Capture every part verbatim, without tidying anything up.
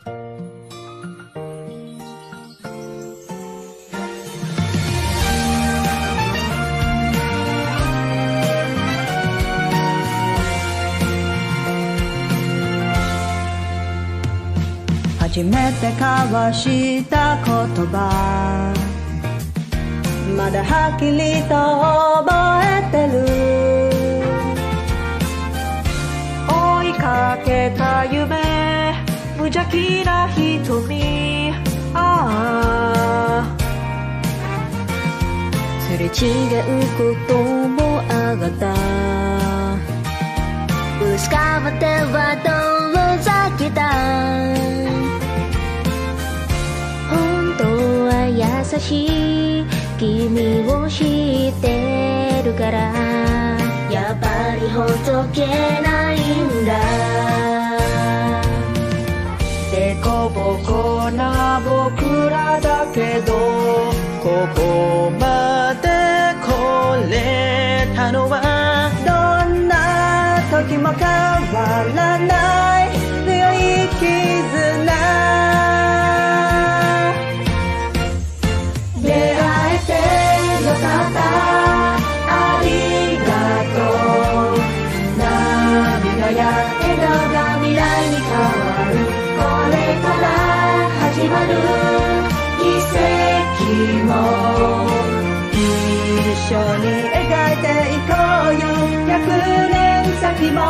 初めて交わした言葉まだはっきりと覚えてる追いかけた夢無邪気な瞳ああすれ違うこともあがった薄かまっては遠ざけた本当は優しい君を知ってるからやっぱりほどけないんだでこぼこな僕らだけどここまで来れたのはどんな時も変わらない強い絆出会えてよかったありがとう涙や笑顔が未来に変わるこれから始まる奇跡も一緒に描いていこうよひゃくねん先も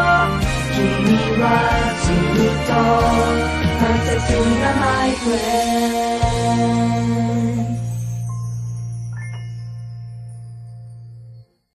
君はずっと大切なマイフレンド